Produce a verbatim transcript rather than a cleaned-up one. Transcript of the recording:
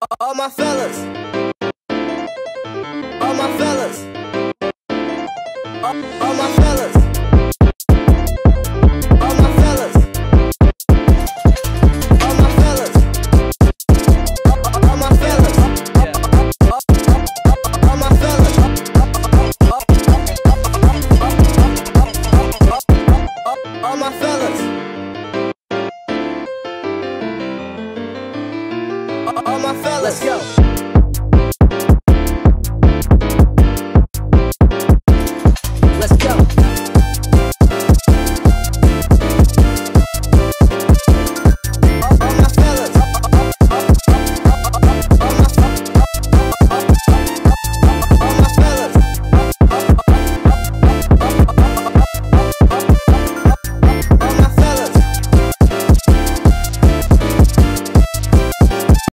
All my fellas, all my fellas, all, all my fellas, all my fellas, all my fellas, all my fellas, all my fellas, all my fellas. All my fellas, let's go.